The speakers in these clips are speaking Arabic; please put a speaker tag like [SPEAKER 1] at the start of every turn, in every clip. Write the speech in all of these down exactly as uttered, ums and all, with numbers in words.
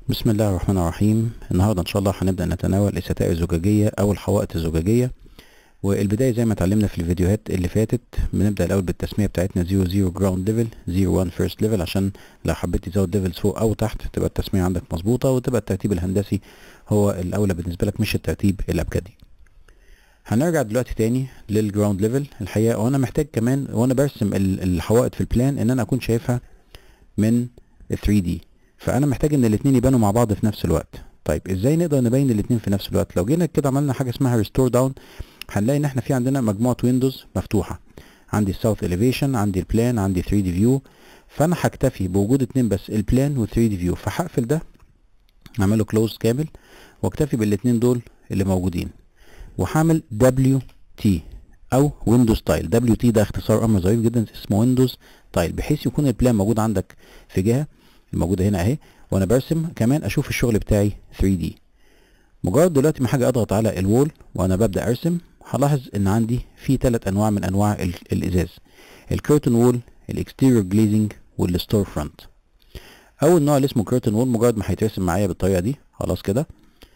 [SPEAKER 1] بسم الله الرحمن الرحيم. النهارده ان شاء الله هنبدا نتناول الستائر الزجاجيه او الحوائط الزجاجيه. والبدايه زي ما اتعلمنا في الفيديوهات اللي فاتت، بنبدا الاول بالتسميه بتاعتنا صفر صفر جراوند ليفل، صفر واحد فيرست ليفل، عشان لو حبيت تزود ليفلز فوق او تحت تبقى التسميه عندك مظبوطه، وتبقى الترتيب الهندسي هو الاولى بالنسبه لك مش الترتيب الابجدي. هنرجع دلوقتي تاني للجراوند ليفل. الحقيقه وانا محتاج كمان وانا برسم الحوائط في البلان ان انا اكون شايفها من ثري دي، فانا محتاج ان الاثنين يبانوا مع بعض في نفس الوقت. طيب ازاي نقدر نبين الاثنين في نفس الوقت؟ لو جينا كده عملنا حاجه اسمها ريستور داون، هنلاقي ان احنا في عندنا مجموعه ويندوز مفتوحه. عندي الساوث اليفيشن، عندي البلان، عندي ثري دي فيو. فانا هكتفي بوجود اتنين بس، البلان و ثري دي فيو، فهقفل ده اعمله كلوز كامل واكتفي بالاثنين دول اللي موجودين، وهعمل دبليو تي او ويندوز تايل. دبليو تي ده اختصار امر ظريف جدا اسمه ويندوز تايل، بحيث يكون البلان موجود عندك في جهه الموجوده هنا اهي، وانا برسم كمان اشوف الشغل بتاعي ثري دي. مجرد دلوقتي ما حاجه اضغط على الوول وانا ببدا ارسم، هلاحظ ان عندي في ثلاث انواع من انواع ال الازاز: الكيرتن وول، الاكستيريور جليزنج، والستور فرونت. اول نوع اللي اسمه كيرتن وول، مجرد ما هيترسم معايا بالطريقه دي خلاص كده،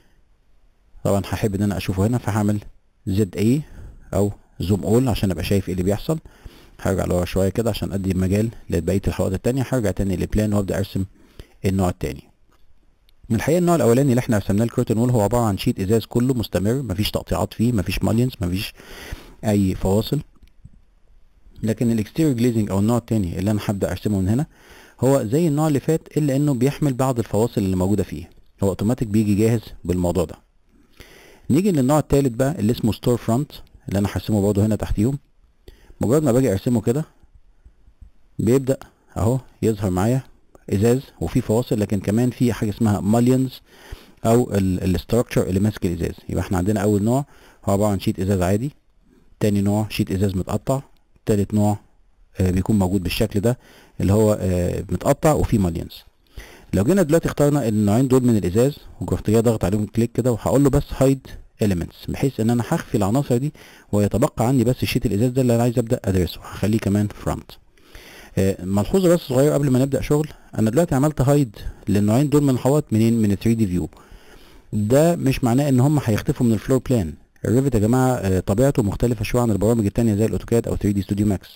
[SPEAKER 1] طبعا هحب ان انا اشوفه هنا، فهعمل زد اي او زوم اول عشان ابقى شايف ايه اللي بيحصل. هرجع لورا شويه كده عشان ادي مجال لبقيه الحوائط التانية. هرجع تاني للبلان وابدا ارسم النوع التاني. الحقيقه النوع الاولاني اللي احنا رسمناه الكيرتن وول هو عباره عن شيت ازاز كله مستمر، مفيش تقطيعات فيه، مفيش مالينز، مفيش اي فواصل. لكن الاكستيريور جليزنج او النوع التاني اللي انا هبدا ارسمه من هنا هو زي النوع اللي فات، الا انه بيحمل بعض الفواصل اللي موجوده فيه، هو اوتوماتيك بيجي جاهز بالموضوع ده. نيجي للنوع التالت بقى اللي اسمه ستور فرونت، اللي انا هرسمه برضه هنا تحتيهم. مجرد ما باجي ارسمه كده بيبدا اهو يظهر معايا ازاز وفي فواصل، لكن كمان في حاجه اسمها ماليونز او الاستراكشر اللي ماسك الازاز. يبقى احنا عندنا اول نوع هو عباره عن شيت ازاز عادي، تاني نوع شيت ازاز متقطع، تالت نوع آه بيكون موجود بالشكل ده اللي هو آه متقطع وفيه ماليونز. لو جينا دلوقتي اخترنا النوعين دول من الازاز ورحت جاي ضغط عليهم كليك كده، وهقول له بس هايد elements، بحيث ان انا هخفي العناصر دي ويتبقى عندي بس شيت الازاز ده اللي انا عايز ابدا ادرسه، هخليه كمان فرونت. آه ملحوظه بس صغيره قبل ما نبدا شغل، انا دلوقتي عملت هايد للنوعين دول من الحوائط منين؟ من ثري دي فيو. ده مش معناه ان هم هيختفوا من الفلور بلان. الريفت يا جماعه آه طبيعته مختلفه شويه عن البرامج التانية زي الاوتوكاد او ثري دي ستوديو ماكس.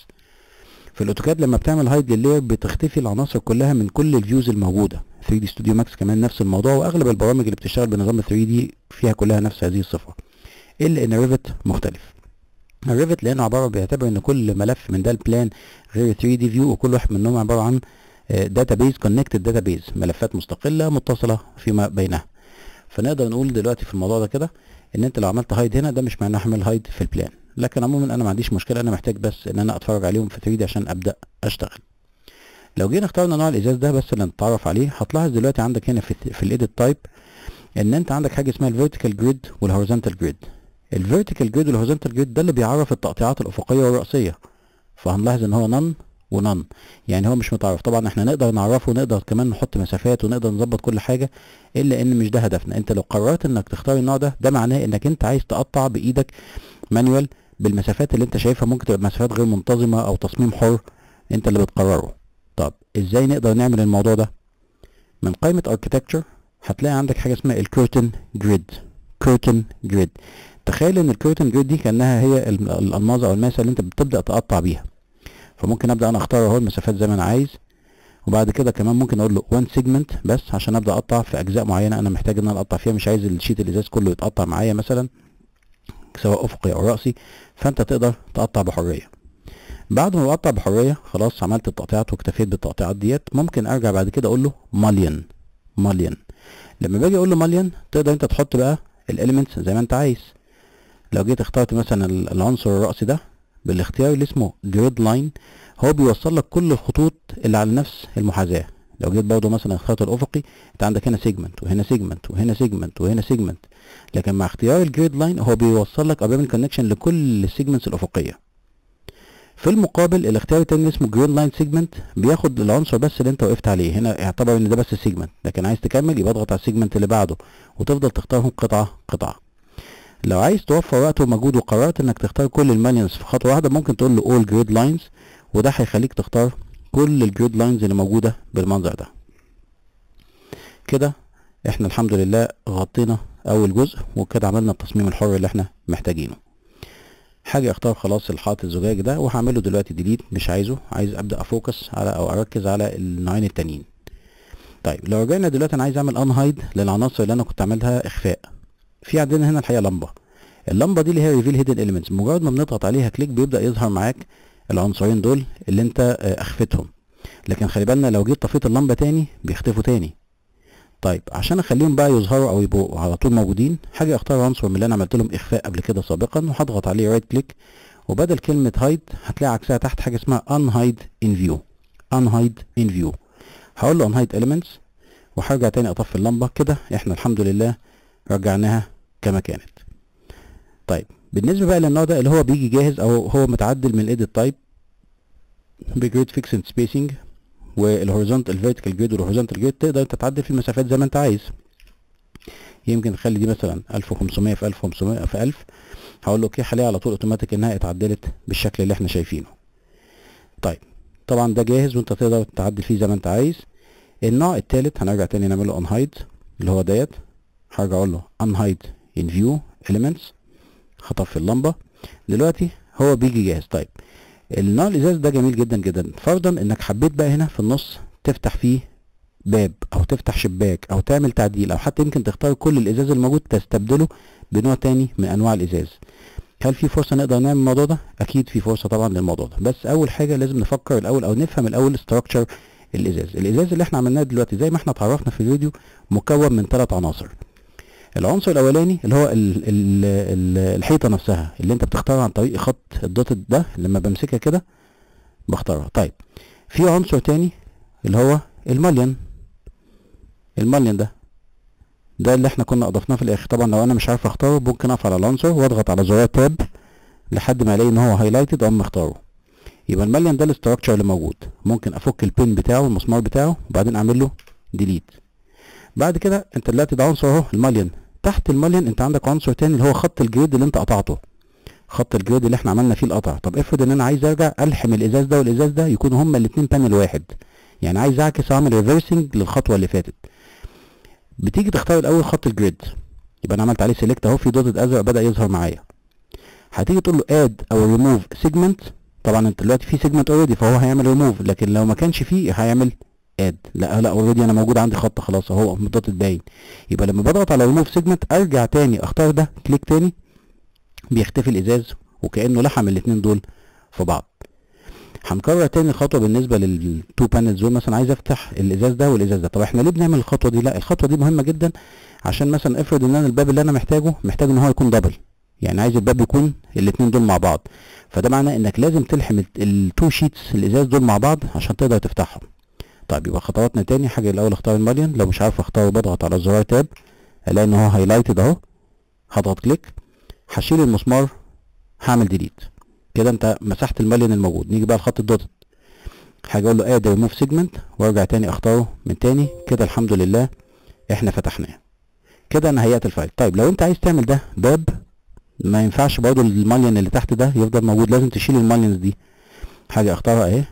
[SPEAKER 1] في الاوتوكاد لما بتعمل هايد لللاير بتختفي العناصر كلها من كل الفيوز الموجوده. ثري دي ستوديو ماكس كمان نفس الموضوع، واغلب البرامج اللي بتشتغل بنظام ثري دي فيها كلها نفس هذه الصفه، الا ان الريفت مختلف. الريفت لانه عباره بيعتبر ان كل ملف من ده البلان غير ثري دي فيو، وكل واحد منهم عباره عن داتابيز كونكتد داتابيز، ملفات مستقله متصله فيما بينها. فنقدر نقول دلوقتي في الموضوع ده كده ان انت لو عملت هايد هنا ده مش معناه اعمل هايد في البلان، لكن عموما انا ما عنديش مشكله، انا محتاج بس ان انا اتفرج عليهم في ثري دي عشان ابدا اشتغل. لو جينا اخترنا نوع الازاز ده بس اللي نتعرف عليه، هتلاحظ دلوقتي عندك هنا في في الايديت تايب ان انت عندك حاجه اسمها الفيرتيكال جريد والهوريزونتال جريد. الفيرتيكال جريد والهوريزونتال جريد ده اللي بيعرف التقطيعات الافقيه والراسيه، فهنلاحظ ان هو نون ونون، يعني هو مش متعرف. طبعا احنا نقدر نعرفه ونقدر كمان نحط مسافات ونقدر نظبط كل حاجه، الا ان مش ده هدفنا. انت لو قررت انك تختار النوع ده، ده معناه انك انت عايز تقطع بايدك مانوال بالمسافات اللي انت شايفها، ممكن تبقى مسافات غير منتظمه او تصميم حر انت اللي بتقرره. طب ازاي نقدر نعمل الموضوع ده؟ من قائمه اركتكتشر هتلاقي عندك حاجه اسمها الكيرتن جريد. كيرتن جريد، تخيل ان الكيرتن جريد دي كانها هي الالماظه او الماسه اللي انت بتبدا تقطع بيها. فممكن ابدا انا اختار اهو المسافات زي ما انا عايز، وبعد كده كمان ممكن اقول له وان سيجمنت بس عشان ابدا اقطع في اجزاء معينه انا محتاج ان انا اقطع فيها، مش عايز الشيت الازاز كله يتقطع معايا مثلا سواء افقي او راسي. فانت تقدر تقطع بحريه. بعد ما بقطع بحريه خلاص عملت التقطيعات واكتفيت بالتقطيعات ديت، ممكن ارجع بعد كده اقول له ماليون. ماليون لما باجي اقول له ماليون تقدر انت تحط بقى الاليمنتس زي ما انت عايز. لو جيت اخترت مثلا العنصر الرأسي ده بالاختيار اللي اسمه جريد لاين، هو بيوصل لك كل الخطوط اللي على نفس المحاذاه. لو جيت برضه مثلا اخترت الافقي، انت عندك هنا سيجمنت وهنا سيجمنت وهنا سيجمنت وهنا سيجمنت، لكن مع اختيار الجريد لاين هو بيوصل لك او بيعمل كونكشن لكل السيجمنتس الافقيه. في المقابل الاختيار التاني اسمه جريد لاين سيجمنت بياخد العنصر بس اللي انت وقفت عليه، هنا يعتبر ان ده بس سيجمنت، لكن عايز تكمل يبقى اضغط على السيجمنت اللي بعده وتفضل تختارهم قطعه قطعه. لو عايز توفر وقت ومجهود وقررت انك تختار كل المانيونز في خطوه واحده، ممكن تقول له all grid lines، وده هيخليك تختار كل الجريد لاينز اللي موجوده بالمنظر ده. كده احنا الحمد لله غطينا اول جزء وكده عملنا التصميم الحر اللي احنا محتاجينه. حاجه اختار خلاص الحائط الزجاج ده وهعمله دلوقتي ديليت، مش عايزه، عايز ابدا افوكس على او اركز على النوعين التانيين. طيب لو رجعنا دلوقتي انا عايز اعمل انهايد للعناصر اللي انا كنت عاملها اخفاء. في عندنا هنا الحقيقه لمبه، اللمبه دي اللي هي ريفيل هيدن اليمنتس، مجرد ما بنضغط عليها كليك بيبدا يظهر معاك العنصرين دول اللي انت اخفتهم. لكن خلي بالنا لو جيت طفيت اللمبه تاني بيختفوا تاني. طيب عشان اخليهم بقى يظهروا او يبقوا على طول موجودين، حاجه اختار عنصر من اللي انا عملت لهم اخفاء قبل كده سابقا وهضغط عليه رايت كليك، وبدل كلمه هايد هتلاقي عكسها تحت حاجه اسمها unhide in view. unhide in view هقول له unhide elements وهرجع تاني اطفي اللمبه. كده احنا الحمد لله رجعناها كما كانت. طيب بالنسبه بقى للنوع ده اللي هو بيجي جاهز او هو متعدل من الايديت تايب بجريد فيكسد سبيسنج والهوريزونتال الفيرتيكال جريد والهوريزونتال جريد، تقدر انت تعدل في المسافات زي ما انت عايز. يمكن نخلي دي مثلا ألف وخمسمية في ألف وخمسمية في ألف، هقول له اوكي هلاقي على طول اوتوماتيك انها اتعدلت بالشكل اللي احنا شايفينه. طيب طبعا ده جاهز وانت تقدر تعدل فيه زي ما انت عايز. النوع التالت هنرجع تاني نعمله انهايد اللي هو ديت، هرجع اقول له unhide in view elements، هطفي اللمبه. دلوقتي هو بيجي جاهز. طيب النوع الازاز ده جميل جدا جدا، فرضا انك حبيت بقى هنا في النص تفتح فيه باب او تفتح شباك او تعمل تعديل او حتى يمكن تختار كل الازاز الموجود تستبدله بنوع تاني من انواع الازاز. هل في فرصه نقدر نعمل الموضوع ده؟ اكيد في فرصه طبعا للموضوع ده، بس اول حاجه لازم نفكر الاول او نفهم الاول ستراكشر الازاز. الازاز اللي احنا عملناه دلوقتي زي ما احنا اتعرفنا في الفيديو مكون من ثلاث عناصر. العنصر الاولاني اللي هو ال ال ال الحيطه نفسها اللي انت بتختارها عن طريق خط الدوت ده، لما بمسكها كده بختارها. طيب في عنصر تاني اللي هو المالين. المالين ده ده اللي احنا كنا اضفناه في الاخر. طبعا لو انا مش عارف اختاره ممكن اقف على العنصر واضغط على زرار تاب لحد ما الاقي ان هو هايلايتد اقوم مختاره. يبقى المالين ده الاستراكشر اللي موجود. ممكن افك البين بتاعه المسمار بتاعه وبعدين اعمل له ديليت. بعد كده انت دلوقتي ده عنصر اهو المالين. تحت المالين انت عندك عنصر تاني اللي هو خط الجريد اللي انت قطعته، خط الجريد اللي احنا عملنا فيه القطع. طب افرض ان انا عايز ارجع الحم الازاز ده والازاز ده يكونوا هما الاثنين بانل واحد، يعني عايز اعكس اعمل ريفرسنج للخطوه اللي فاتت. بتيجي تختار الاول خط الجريد، يبقى انا عملت عليه سيلكت اهو، في دوت ازرق بدا يظهر معايا. هتيجي تقول له اد او ريموف سيجمنت. طبعا انت دلوقتي في سيجمنت اوريدي فهو هيعمل ريموف، لكن لو ما كانش فيه هيعمل اد. لا لا اوريدي انا موجود عندي خط خلاص اهو الدوت باين. يبقى لما بضغط على ريموف سيجمنت ارجع تاني اختار ده كليك تاني بيختفي الازاز وكانه لحم الاثنين دول في بعض. هنكرر تاني الخطوه بالنسبه للتو بانلز دول. مثلا عايز افتح الازاز ده والازاز ده. طب احنا ليه بنعمل الخطوه دي؟ لا الخطوه دي مهمه جدا عشان مثلا افرض ان انا الباب اللي انا محتاجه محتاج ان هو يكون دبل، يعني عايز الباب يكون الاثنين دول مع بعض، فده معناه انك لازم تلحم التو شيتس الازاز دول مع بعض عشان تقدر تفتحهم. طيب يبقى خطواتنا تاني. حاجه الاول اختار المالين، لو مش عارف اختاره بضغط على زرار تاب الاقي ان هو هايلايتد اهو، هضغط كليك، هشيل المسمار، هعمل ديليت. كده انت مسحت المالين الموجود. نيجي بقى لخط الدوت، هاجي اقول له اد ريموف سيجمنت وارجع تاني اختاره من تاني. كده الحمد لله احنا فتحناه. كده انا هيأت الفايل. طيب لو انت عايز تعمل ده باب ما ينفعش برضو المالين اللي تحت ده يفضل موجود، لازم تشيل المالينز دي. حاجه اختارها اهي،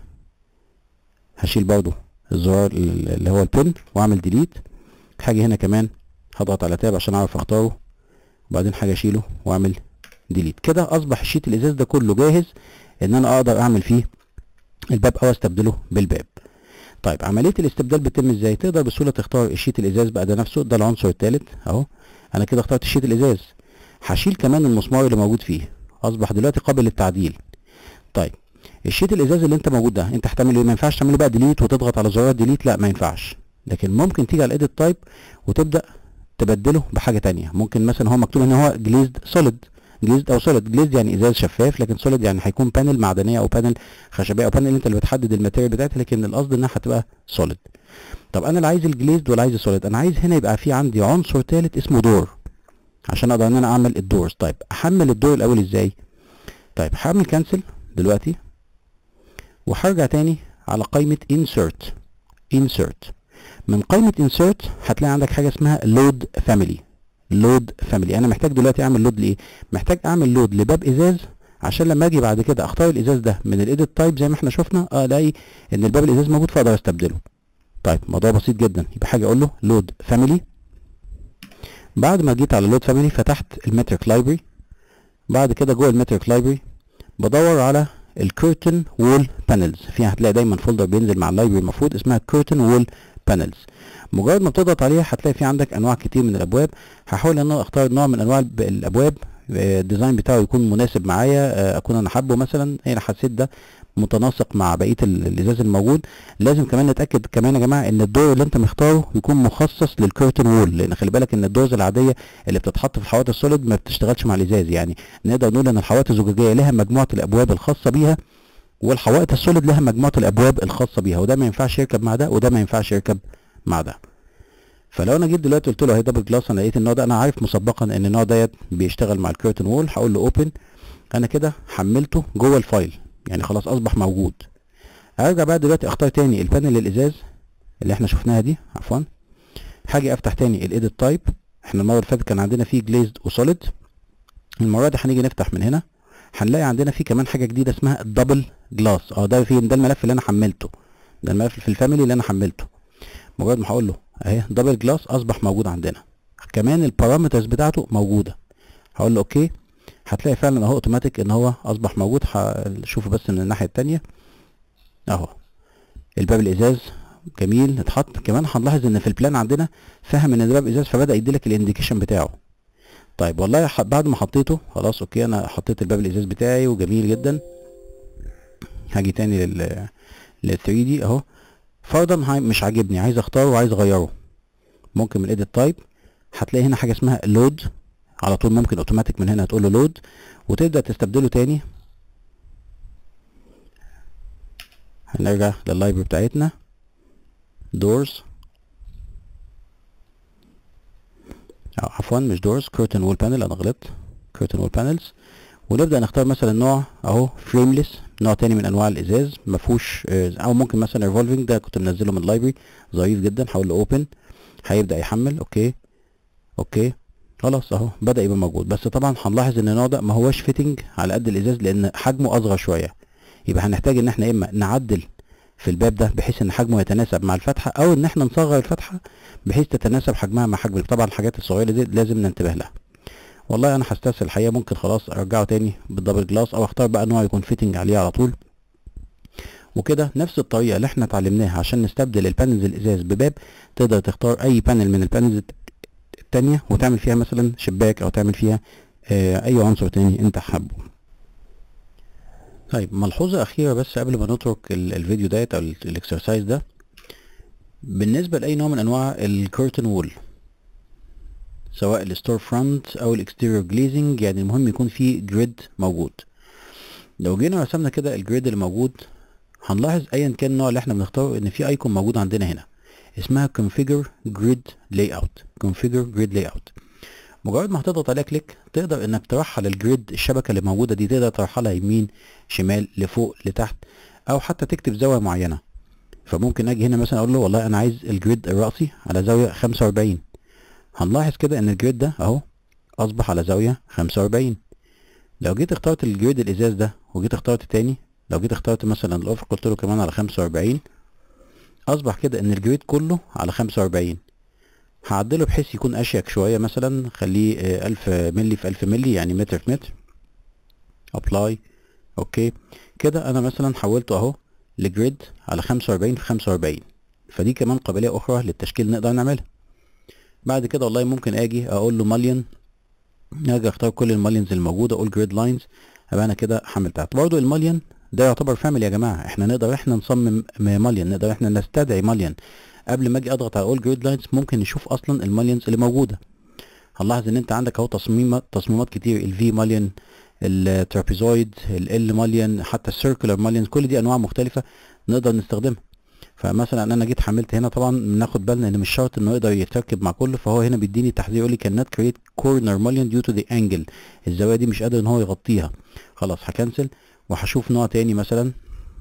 [SPEAKER 1] هشيل برضو الزرار اللي هو البن واعمل ديليت. حاجه هنا كمان هضغط على تاب عشان اعرف اختاره، وبعدين حاجه اشيله واعمل ديليت. كده اصبح الشيت الازاز ده كله جاهز ان انا اقدر اعمل فيه الباب او استبدله بالباب. طيب عمليه الاستبدال بتتم ازاي؟ تقدر بسهوله تختار الشيت الازاز بقى ده نفسه، ده العنصر الثالث اهو. انا كده اخترت الشيت الازاز، هشيل كمان المسمار اللي موجود فيه، اصبح دلوقتي قابل للتعديل. طيب الشيت الازاز اللي انت موجود ده انت هتعمل ايه؟ ما ينفعش تعمله بقى ديليت وتضغط على زرار ديليت، لا ما ينفعش. لكن ممكن تيجي على الايديت تايب وتبدا تبدله بحاجه ثانيه. ممكن مثلا هو مكتوب ان هو جليزد سوليد، جليزد او سوليد. جليزد يعني ازاز شفاف، لكن سوليد يعني هيكون بانل معدنيه او بانل خشبيه او بانل انت اللي بتحدد الماتيريال بتاعتها، لكن القصد انها هتبقى سوليد. طب انا لا عايز الجليزد ولا عايز السوليد، انا عايز هنا يبقى في عندي عنصر ثالث اسمه دور عشان اقدر ان انا اعمل الدورز. طيب احمل الدور الاول ازاي؟ طيب هعمل كانسل دلوقتي وهرجع تاني على قائمه insert. insert من قائمه insert هتلاقي عندك حاجه اسمها load family. لود فاميلي. انا محتاج دلوقتي اعمل لود لايه؟ محتاج اعمل لود لباب ازاز عشان لما اجي بعد كده اختار الازاز ده من الايديت تايب زي ما احنا شفنا الاقي ان الباب الازاز موجود فاقدر استبدله. طيب موضوع بسيط جدا. يبقى حاجه اقول له لود فاميلي بعد ما جيت على لود فاميلي فتحت المتريك لايبرري. بعد كده جوه المتريك لايبرري بدور على الكيرتن وول بانلز. فيها هتلاقي دايما فولدر بينزل مع اللايبرري المفروض اسمها كيرتن وول بانلز. مجرد ما بتضغط عليها هتلاقي في عندك انواع كتير من الابواب. هحاول ان انا اختار نوع من انواع الابواب الديزاين بتاعه يكون مناسب معايا، اكون انا حابه. مثلا هنا حسيت ده متناسق مع بقيه الازاز الموجود. لازم كمان نتاكد كمان يا جماعه ان الدور اللي انت مختاره يكون مخصص للكيرتن وول، لان خلي بالك ان الدورز العاديه اللي بتتحط في الحوائط السوليد ما بتشتغلش مع الازاز. يعني نقدر نقول ان الحوائط الزجاجيه لها مجموعه الابواب الخاصه بيها، والحوائط السوليد لها مجموعه الابواب الخاصه بيها، وده ما ينفعش يركب مع ده وده ما ينفعش يركب مع ده. فلو انا جيت دلوقتي قلت له اهي دبل جلاس، انا لقيت النوع ده، انا عارف مسبقا ان النوع ديت بيشتغل مع الكيرتن وول. هقول له اوبن، انا كده حملته جوه الفايل، يعني خلاص اصبح موجود. هرجع بقى دلوقتي اختار تاني البانل الازاز اللي احنا شفناها دي، عفوا. هاجي افتح تاني الايديت تايب. احنا المره اللي فاتت كان عندنا فيه جليزد وسوليد، المره دي هنيجي نفتح من هنا هنلاقي عندنا فيه كمان حاجه جديده اسمها الدبل جلاس. اه ده فين؟ ده الملف اللي انا حملته، ده الملف في الفاميلي اللي انا حملته. مجرد ما هقول له اهي دبل جلاس اصبح موجود عندنا، كمان البارامترز بتاعته موجوده. هقول له اوكي، هتلاقي فعلا اهو اوتوماتيك ان هو اصبح موجود. هشوفه بس من الناحيه الثانيه اهو الباب الازاز جميل اتحط. كمان هنلاحظ ان في البلان عندنا فهم ان ده باب ازاز فبدا يديلك الانديكيشن بتاعه. طيب والله بعد ما حطيته خلاص اوكي، انا حطيت الباب الازاز بتاعي وجميل جدا. هاجي تاني لل لل ثري دي اهو. فرضا هاي مش عاجبني، عايز اختاره وعايز اغيره، ممكن من الايديت تايب هتلاقي هنا حاجه اسمها لود على طول. ممكن اوتوماتيك من هنا تقول له لود وتبدا تستبدله تاني. هنرجع لللايبرري بتاعتنا دورز، او عفوا مش دورز، كيرتن وول بانل، انا غلطت، كيرتن وول بانلز. ونبدا نختار مثلا نوع اهو فريمليس، نوع تاني من انواع الازاز ما فيهوش، او ممكن مثلا ريفولفنج، ده كنت منزله من اللايبرري ظريف جدا. هقول له اوبن، هيبدا يحمل. اوكي اوكي خلاص اهو بدا يبقى موجود. بس طبعا هنلاحظ ان النوع ده ما هوش فيتنج على قد الازاز لان حجمه اصغر شويه. يبقى هنحتاج ان احنا اما نعدل في الباب ده بحيث ان حجمه يتناسب مع الفتحه، او ان احنا نصغر الفتحه بحيث تتناسب حجمها مع حجم. طبعا الحاجات الصغيره دي لازم ننتبه لها. والله انا هستسهل الحقيقه، ممكن خلاص ارجعه تاني بالدبل جلاس، او اختار بقى نوع يكون فيتنج عليه على طول. وكده نفس الطريقه اللي احنا اتعلمناها عشان نستبدل البانلز الازاز بباب، تقدر تختار اي بانل من البانلز التانية وتعمل فيها مثلا شباك، او تعمل فيها آه اي عنصر تاني انت حابه. طيب ملحوظه اخيره بس قبل ما نترك الفيديو ديت او الاكسرسايز ده، بالنسبه لاي نوع من انواع الكيرتن وول سواء الستور فرونت او الاكستيريور جليزنج، يعني المهم يكون في جريد موجود. لو جينا رسمنا كده الجريد اللي موجود هنلاحظ ايا كان النوع اللي احنا بنختاره ان في ايكون موجود عندنا هنا اسمها configure grid layout. configure grid layout مجرد ما هتضغط عليها كليك تقدر انك ترحل الجريد، الشبكه اللي موجوده دي تقدر ترحلها يمين شمال لفوق لتحت، او حتى تكتب زاويه معينه. فممكن اجي هنا مثلا اقول له والله انا عايز الجريد الرأسي على زاويه خمسة واربعين. هنلاحظ كده ان الجريد ده اهو اصبح على زاويه خمسة واربعين. لو جيت اخترت الجريد الازاز ده وجيت اخترت تاني، لو جيت اخترت مثلا الافق قلت له كمان على خمسة واربعين، اصبح كده ان الجريد كله على خمسة واربعين. هعدله بحيث يكون اشيك شويه، مثلا خليه ألف ملي في ألف ملي، يعني متر في متر. ابلاي اوكي كده انا مثلا حولته اهو لجريد على خمسة واربعين في خمسة واربعين. فدي كمان قابليه اخرى للتشكيل نقدر نعملها. بعد كده والله ممكن اجي اقول له ماليون، اجي اختار كل الماليونز الموجوده، اقول جريد لاينز، ابقى انا كده حملتها. برضه الماليون ده يعتبر فاميلي يا جماعه، احنا نقدر احنا نصمم ماليون، نقدر احنا نستدعي ماليون. قبل ما اجي اضغط على اول جريد لاينز ممكن نشوف اصلا الماليونز اللي موجوده. هنلاحظ ان انت عندك اهو تصميمات تصميمات كتير، الفي ماليون، الترابيزويد، ال ماليون، حتى السيركولار ماليون، كل دي انواع مختلفه نقدر نستخدمها. فمثلا انا جيت حملت هنا، طبعا بناخد بالنا ان مش شرط انه يقدر يتركب مع كله، فهو هنا بيديني تحذير يقول لي cannot create corner mullion due to the angle، الزاويه دي مش قادر ان هو يغطيها. خلاص هكنسل وهشوف نوع تاني مثلا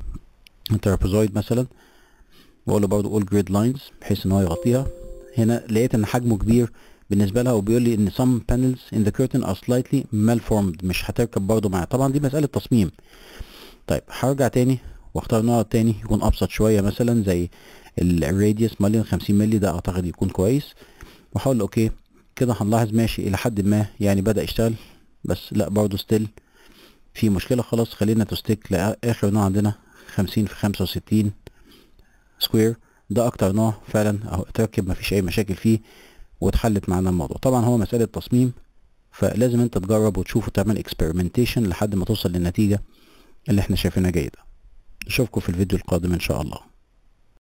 [SPEAKER 1] ترابيزويد مثلا، واقول له برضه all grid lines بحيث ان هو يغطيها. هنا لقيت ان حجمه كبير بالنسبه لها، وبيقول لي ان some panels in the curtain are slightly malformed، مش هتركب برضه معايا. طبعا دي مساله تصميم. طيب هرجع تاني واختار نوع تاني يكون ابسط شويه، مثلا زي الراديوس ماليون خمسين مللي، ده اعتقد يكون كويس. واحاول اوكي كده هنلاحظ ماشي الى حد ما يعني بدأ يشتغل، بس لا برضه ستيل في مشكلة. خلاص خلينا تستيك لاخر نوع عندنا خمسين في خمسة وستين سكوير. ده اكتر نوع فعلا اهو اتركب مفيش اي مشاكل فيه واتحلت معانا الموضوع. طبعا هو مسألة تصميم، فلازم انت تجرب وتشوف وتعمل اكسبيرمنتيشن لحد ما توصل للنتيجة اللي احنا شايفينها جيدة. نشوفكم في الفيديو القادم ان شاء الله.